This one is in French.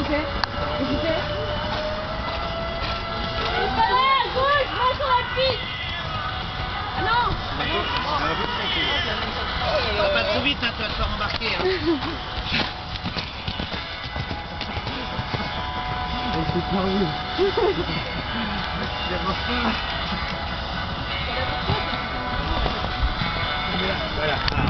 fait? Qu'est-ce qu'il fait? À gauche, va sur la piste. Ah non. Pas trop vite, hein, tu vas te faire embarquer. Hein. C'est pas où. Voilà.